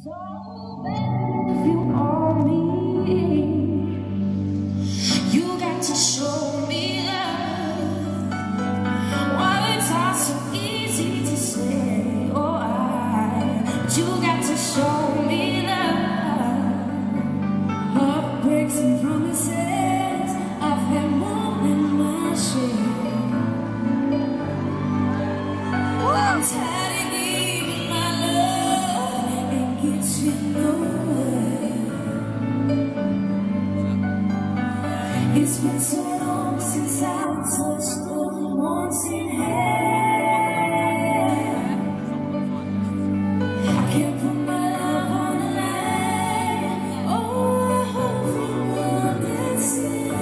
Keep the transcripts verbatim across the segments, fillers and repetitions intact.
So if you want me, you got to show me love. Words are so easy to say, oh I, but you got to show me love. Heartbreaks and promises, I've had more than my share. I'm tired of giving my love and getting nowhere. It's been so long since I touched the ones in hand. I can't put my love on the line. Oh, I hope you understand.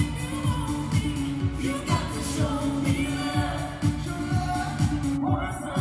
What's